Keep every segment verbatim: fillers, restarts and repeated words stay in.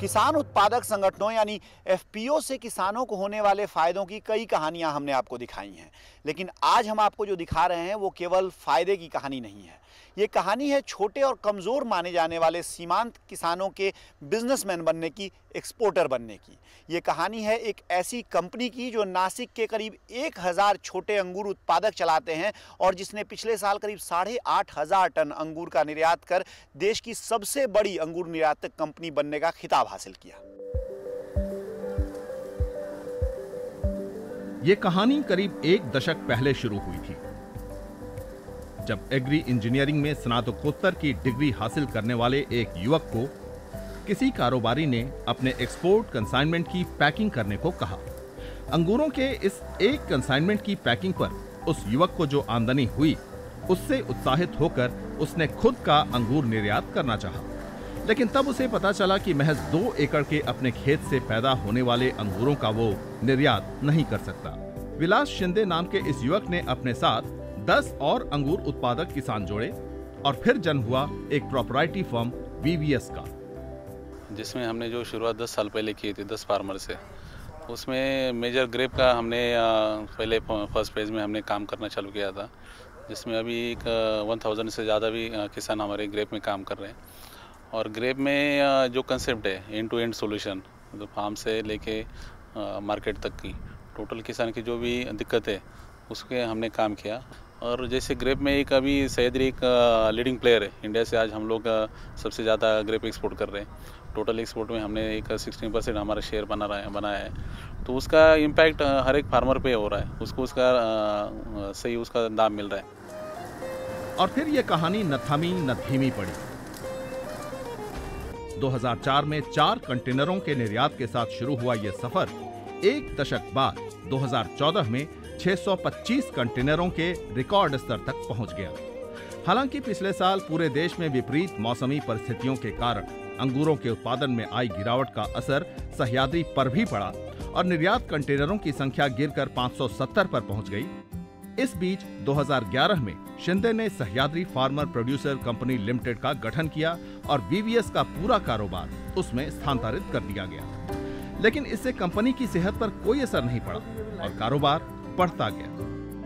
किसान उत्पादक संगठनों यानी एफपीओ से किसानों को होने वाले फायदों की कई कहानियां हमने आपको दिखाई हैं, लेकिन आज हम आपको जो दिखा रहे हैं वो केवल फायदे की कहानी नहीं है। ये कहानी है छोटे और कमज़ोर माने जाने वाले सीमांत किसानों के बिजनेसमैन बनने की, एक्सपोर्टर बनने की। ये कहानी है एक ऐसी कंपनी की जो नासिक के करीब एक हज़ार छोटे अंगूर उत्पादक चलाते हैं और जिसने पिछले साल करीब साढ़े आठ हज़ार टन अंगूर का निर्यात कर देश की सबसे बड़ी अंगूर निर्यातक कंपनी बनने का खिताब हासिल किया। ये कहानी करीब एक दशक पहले शुरू हुई थी, जब एग्री इंजीनियरिंग में स्नातकोत्तर की डिग्री हासिल करने वाले एक युवक को किसी कारोबारी ने अपने एक्सपोर्ट कंसाइनमेंट की पैकिंग करने को कहा। अंगूरों के इस एक कंसाइनमेंट की पैकिंग पर उस युवक को जो आमदनी हुई, उससे उत्साहित होकर उसने खुद का अंगूर निर्यात करना चाहा। लेकिन तब उसे पता चला कि महज दो एकड़ के अपने खेत से पैदा होने वाले अंगूरों का वो निर्यात नहीं कर सकता। विलास शिंदे नाम के इस युवक ने अपने साथ दस और अंगूर उत्पादक किसान जोड़े और फिर जन्म हुआ एक प्रोप्राइटरी फर्म वीवीएस का, जिसमें हमने जो शुरुआत दस साल पहले की थी दस फार्मर से। उसमें मेजर ग्रेप का हमने पहले फर्स्ट फेज में हमने काम करना चालू किया था, जिसमें अभी एक वन थाउजेंड से ज़्यादा भी किसान हमारे ग्रेप में काम कर रहे हैं। और ग्रेप में जो कंसेप्ट है एंड टू एंड सॉल्यूशन, मतलब फार्म से लेके मार्केट तक की टोटल किसान की जो भी दिक्कत है उसके हमने काम किया। और जैसे ग्रेप में एक अभी सह्याद्री एक लीडिंग प्लेयर है इंडिया से, आज हम लोग सबसे ज़्यादा ग्रेप एक्सपोर्ट कर रहे हैं। टोटल एक्सपोर्ट में हमने एक सिक्सटीन परसेंट हमारा शेयर बना रहा है बनाया है। तो उसका इम्पैक्ट हर एक फार्मर पे हो रहा है, उसको उसका सही उसका दाम मिल रहा है। और फिर ये कहानी न थमी न धीमी पड़ी। दो हज़ार चार में चार कंटेनरों के निर्यात के साथ शुरू हुआ यह सफर एक दशक बाद दो हज़ार चौदह में छह सौ पच्चीस कंटेनरों के रिकॉर्ड स्तर तक पहुंच गया। हालांकि पिछले साल पूरे देश में विपरीत मौसमी परिस्थितियों के कारण अंगूरों के उत्पादन में आई गिरावट का असर सह्याद्री पर भी पड़ा और निर्यात कंटेनरों की संख्या गिरकर पाँच सौ सत्तर पर पहुंच गई। इस बीच दो हज़ार ग्यारह में शिंदे ने Sahyadri farmer producer company limited का गठन किया और वीवीएस का पूरा कारोबार उसमें स्थानांतरित कर दिया गया। लेकिन इससे कंपनी की सेहत पर कोई असर नहीं पड़ा और कारोबार बढ़ता गया।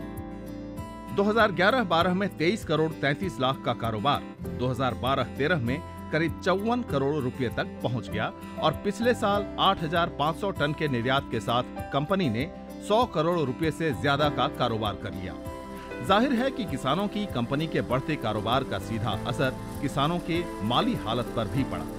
दो हज़ार ग्यारह बारह में तेईस करोड़ तैंतीस लाख का कारोबार दो हज़ार बारह तेरह में करीब चौवन करोड़ रुपए तक पहुंच गया और पिछले साल आठ हज़ार पाँच सौ टन के निर्यात के साथ कंपनी ने सौ करोड़ रुपए से ज्यादा का कारोबार कर लिया। जाहिर है कि किसानों की कंपनी के बढ़ते कारोबार का सीधा असर किसानों के माली हालत पर भी पड़ा।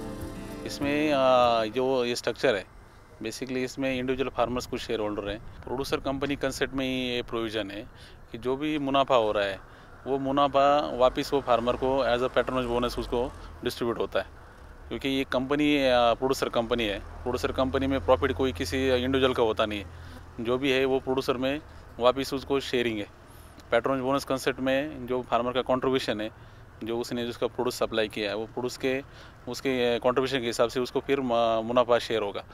इसमें जो ये स्ट्रक्चर है, बेसिकली इसमें इंडिविजुअल फार्मर्स कुछ शेयर होल्डर हैं। प्रोड्यूसर कंपनी कंसेप्ट में ही ये प्रोविजन है कि जो भी मुनाफा हो रहा है वो मुनाफा वापस वो फार्मर को एज अ पैट्रोनेज बोनस उसको डिस्ट्रीब्यूट होता है। क्योंकि ये कंपनी प्रोड्यूसर कंपनी है, प्रोड्यूसर कंपनी में प्रॉफिट कोई किसी इंडिविजुअल का होता नहीं है, जो भी है वो प्रोड्यूसर में वापस उसको शेयरिंग है। पैट्रोनेज बोनस कंसेप्ट में जो फार्मर का कॉन्ट्रीब्यूशन है, जो उसने जिसका प्रोड्यूस सप्लाई किया है, वो प्रोड्यूस के उसके कॉन्ट्रीब्यूशन के हिसाब से उसको फिर मुनाफा शेयर होगा।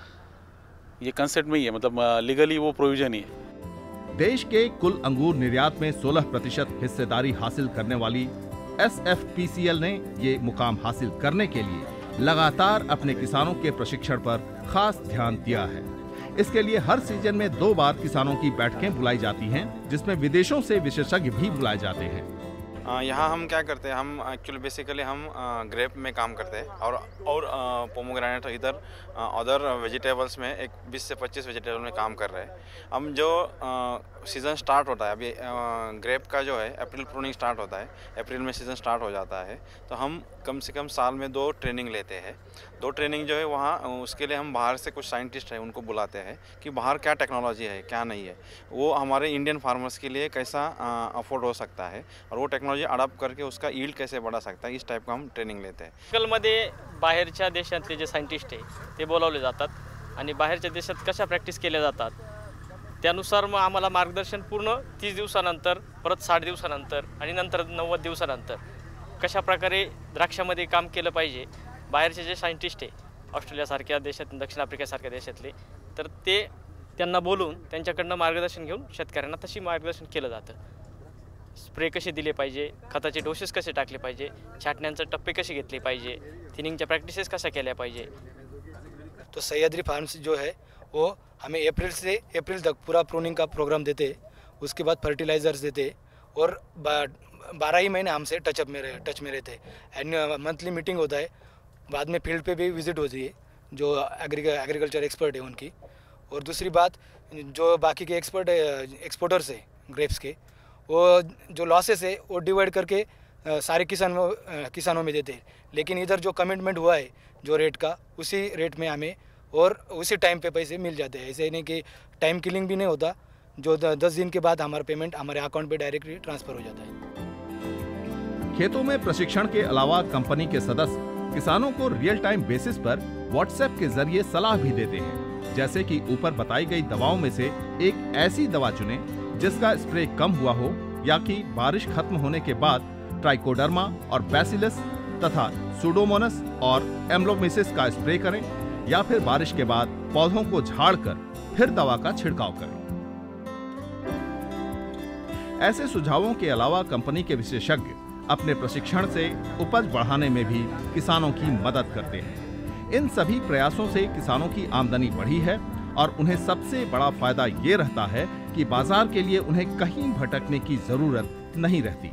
ये कंसेप्ट में ही है, मतलब लीगली वो प्रोविजन ही है। देश के कुल अंगूर निर्यात में सोलह प्रतिशत हिस्सेदारी हासिल करने वाली एसएफपीसीएल ने ये मुकाम हासिल करने के लिए लगातार अपने किसानों के प्रशिक्षण पर खास ध्यान दिया है। इसके लिए हर सीजन में दो बार किसानों की बैठकें बुलाई जाती हैं, जिसमें विदेशों से विशेषज्ञ भी बुलाए जाते हैं। यहाँ हम क्या करते हैं, हम एक्चुअली बेसिकली हम ग्रेप में काम करते हैं और और पोमोग्रेनेट इधर अदर वेजिटेबल्स में एक बीस से पच्चीस वेजिटेबल में काम कर रहे हैं। हम जो सीज़न स्टार्ट होता है अभी ग्रेप का जो है अप्रैल प्रूनिंग स्टार्ट होता है, अप्रैल में सीज़न स्टार्ट हो जाता है, तो हम कम से कम साल में दो ट्रेनिंग लेते हैं। दो ट्रेनिंग जो है वहाँ उसके लिए हम बाहर से कुछ साइंटिस्ट हैं उनको बुलाते हैं कि बाहर क्या टेक्नोलॉजी है क्या नहीं है, वो हमारे इंडियन फार्मर्स के लिए कैसा अफोर्ड हो सकता है और वो टेक्नोलॉजी अडॉप्ट करके उसका यील्ड कैसे बढ़ा सकता है, इस टाइप का हम ट्रेनिंग लेते हैं। मध्ये बाहेरच्या देशातले जे सायंटिस्ट आहे ते बोलावले जातात आणि बाहेरच्या देशात कशा प्रॅक्टिस केल्या जातात त्यानुसार मग आम्हाला मार्गदर्शन पूर्ण तीस दिवसानंतर, परत साठ दिवसानंतर आणि नंतर नव्वद दिवसानंतर कशा प्रकारे द्राक्षामध्ये काम केलं पाहिजे, बाहेरचे जे सायंटिस्ट आहे ऑस्ट्रेलियासारख्या देशात, दक्षिण आफ्रिकेसारख्या देशातले, तर ते त्यांना बोलून त्यांच्याकडनं मार्गदर्शन घेऊन शेतकऱ्यांना तशी मार्गदर्शन केलं जातं। स्प्रे कसे दिले पाहिजे, खताचे डोसेस कसे टाकले पाहिजे, छाटण्यांचे टप्पे कसे घेतले पाहिजे, थिनिंगच्या प्रॅक्टिसेस कशा केल्या पाहिजे, तो सह्याद्री फार्म्स जो है वो हमें अप्रैल से अप्रैल तक पूरा प्रूनिंग का प्रोग्राम देते, उसके बाद फर्टिलाइजर्स देते और बारह ही महीने हमसे टचअप में रहे टच में रहते। एंड मंथली मीटिंग होता है, बाद में फील्ड पे भी विजिट होती है जो एग्रीकल्चर एक्सपर्ट है उनकी। और दूसरी बात, जो बाकी के एक्सपर्ट एक्सपोर्टर्स है ग्रेप्स के, वो जो लॉसेस है वो डिवाइड करके सारे किसानों किसानों में देते हैं। लेकिन इधर जो कमिटमेंट हुआ है जो रेट का, उसी रेट में हमें और उसी टाइम पे पैसे मिल जाते हैं। ऐसे नहीं कि टाइम किलिंग भी नहीं होता, जो दस दिन के बाद हमारा पेमेंट हमारे अकाउंट पे डायरेक्टली ट्रांसफ़र हो जाता है। खेतों में प्रशिक्षण के अलावा कंपनी के सदस्य किसानों को रियल टाइम बेसिस पर व्हाट्सएप के जरिए सलाह भी देते हैं, जैसे कि ऊपर बताई गई दवाओं में से एक ऐसी दवा चुनें जिसका स्प्रे कम हुआ हो, या कि बारिश खत्म होने के बाद ट्राइकोडर्मा और बैसिलस तथा सुडोमोनास और एम्ब्लोमिसिस का स्प्रे करें, या फिर बारिश के बाद पौधों को झाड़कर फिर दवा का छिड़काव करें। ऐसे सुझावों के अलावा कंपनी के विशेषज्ञ अपने प्रशिक्षण से उपज बढ़ाने में भी किसानों की मदद करते हैं। इन सभी प्रयासों से किसानों की आमदनी बढ़ी है और उन्हें सबसे बड़ा फायदा ये रहता है कि बाजार के लिए उन्हें कहीं भटकने की जरूरत नहीं रहती।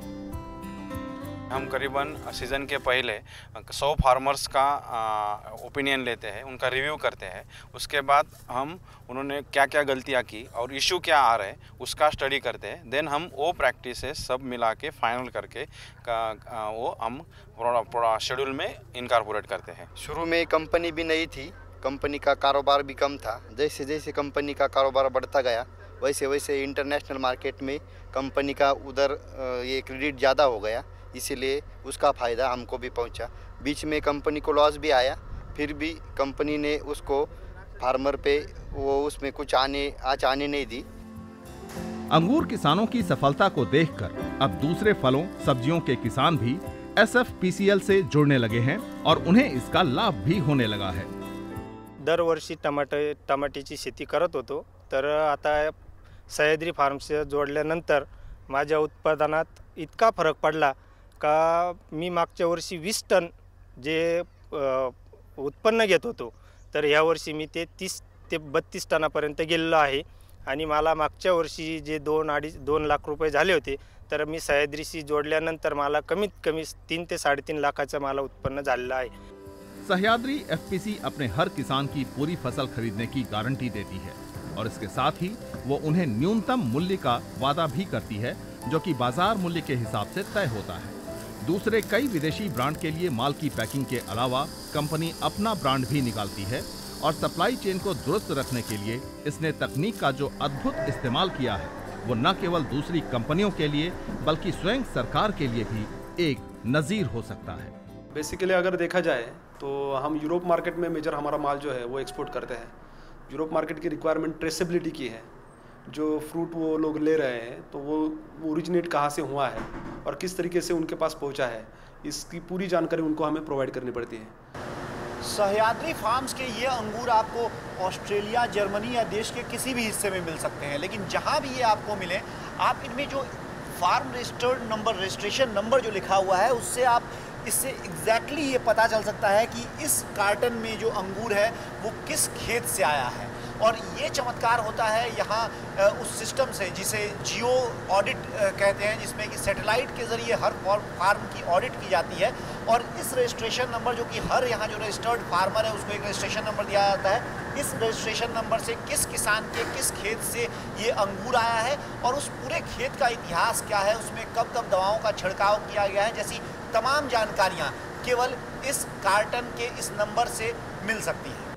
हम करीबन सीज़न के पहले सौ फार्मर्स का ओपिनियन लेते हैं, उनका रिव्यू करते हैं। उसके बाद हम उन्होंने क्या क्या गलतियाँ की और इशू क्या आ रहे हैं उसका स्टडी करते हैं। देन हम वो प्रैक्टिसेस सब मिला के फाइनल करके का, वो हम शेड्यूल में इनकॉर्पोरेट करते हैं। शुरू में कंपनी भी नहीं थी, कंपनी का कारोबार भी कम था। जैसे जैसे कंपनी का कारोबार बढ़ता गया वैसे वैसे इंटरनेशनल मार्केट में कंपनी का उधर ये क्रेडिट ज़्यादा हो गया, इसीलिए उसका फ़ायदा हमको भी पहुंचा। बीच में कंपनी को लॉस भी आया, फिर भी कंपनी ने उसको फार्मर पे वो उसमें कुछ आने आज आने नहीं दी। अंगूर किसानों की सफलता को देखकर अब दूसरे फलों सब्जियों के किसान भी S F P C L से जुड़ने लगे हैं और उन्हें इसका लाभ भी होने लगा है। दरवर्षी टमाटे टमाट्याची शेती करत होतो, तर आता सह्याद्री फार्मशी जोडल्यानंतर माझ्या उत्पादनात इतका फरक पडला का मी मागच्या वर्षी वीस टन जे उत्पन्न घेत होतो, तर ह्या वर्षी मी ते तीस ते बत्तीस टनापर्यंत गेलेलो आहे। आणि मला मागच्या वर्षी जे दोन अडीच दोन लाख रुपये झाले होते, तर मी सह्याद्रीशी जोडल्यानंतर मला कमीत कमी तीन ते साडेतीन लाखाचं मला उत्पन्न झालेलं आहे। सह्याद्री एफ पी सी अपने हर किसान की पूरी फसल खरीदने की गारंटी देती है और इसके साथ ही वो उन्हें न्यूनतम मूल्य का वादा भी करती है, जो कि बाजार मूल्य के हिसाब से तय होता है। दूसरे कई विदेशी ब्रांड के लिए माल की पैकिंग के अलावा कंपनी अपना ब्रांड भी निकालती है और सप्लाई चेन को दुरुस्त रखने के लिए इसने तकनीक का जो अद्भुत इस्तेमाल किया है, वो न केवल दूसरी कंपनियों के लिए बल्कि स्वयं सरकार के लिए भी एक नज़ीर हो सकता है। बेसिकली अगर देखा जाए तो हम यूरोप मार्केट में मेजर हमारा माल जो है वो एक्सपोर्ट करते हैं। यूरोप मार्केट की रिक्वायरमेंट ट्रेसेबिलिटी की है, जो फ्रूट वो लोग ले रहे हैं तो वो ओरिजिनेट कहाँ से हुआ है और किस तरीके से उनके पास पहुँचा है, इसकी पूरी जानकारी उनको हमें प्रोवाइड करनी पड़ती है। सह्याद्री फार्म्स के ये अंगूर आपको ऑस्ट्रेलिया, जर्मनी या देश के किसी भी हिस्से में मिल सकते हैं, लेकिन जहाँ भी ये आपको मिले, आप इनमें जो farm registered number, registration number जो लिखा हुआ है, उससे आप इससे एग्जैक्टली ये पता चल सकता है कि इस कार्टन में जो अंगूर है वो किस खेत से आया है। और ये चमत्कार होता है यहाँ उस सिस्टम से जिसे जियो ऑडिट कहते हैं, जिसमें कि सैटेलाइट के ज़रिए हर फार्म की ऑडिट की जाती है और इस रजिस्ट्रेशन नंबर, जो कि हर यहाँ जो रजिस्टर्ड फार्मर है उसको एक रजिस्ट्रेशन नंबर दिया जाता है, इस रजिस्ट्रेशन नंबर से किस किसान के किस खेत से ये अंगूर आया है और उस पूरे खेत का इतिहास क्या है, उसमें कब कब दवाओं का छिड़काव किया गया है, जैसी तमाम जानकारियाँ केवल इस कार्टन के इस नंबर से मिल सकती हैं।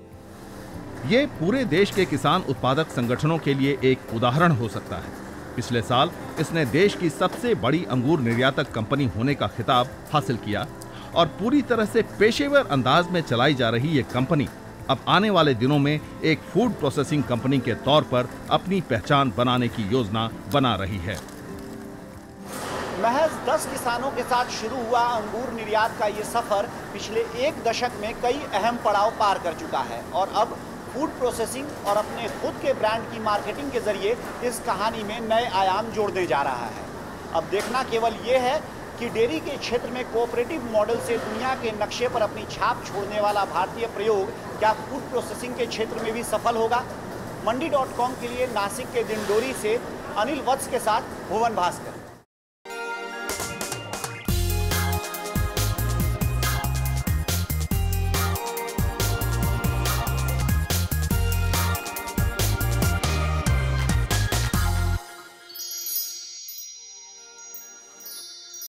ये पूरे देश के किसान उत्पादक संगठनों के लिए एक उदाहरण हो सकता है। पिछले साल इसने देश की सबसे बड़ी अंगूर निर्यातक कंपनी होने का खिताब हासिल किया और पूरी तरह से पेशेवर अंदाज में चलाई जा रही ये कंपनी अब आने वाले दिनों में एक फूड प्रोसेसिंग कंपनी के तौर पर अपनी पहचान बनाने की योजना बना रही है। महज दस किसानों के साथ शुरू हुआ अंगूर निर्यात का ये सफर पिछले एक दशक में कई अहम पड़ाव पार कर चुका है और अब फूड प्रोसेसिंग और अपने खुद के ब्रांड की मार्केटिंग के जरिए इस कहानी में नए आयाम जोड़ने जा रहा है। अब देखना केवल ये है कि डेयरी के क्षेत्र में कोऑपरेटिव मॉडल से दुनिया के नक्शे पर अपनी छाप छोड़ने वाला भारतीय प्रयोग क्या फूड प्रोसेसिंग के क्षेत्र में भी सफल होगा? मंडी डॉट कॉम के लिए नासिक के दिंडोरी से अनिल वत्स के साथ भुवन भास्कर।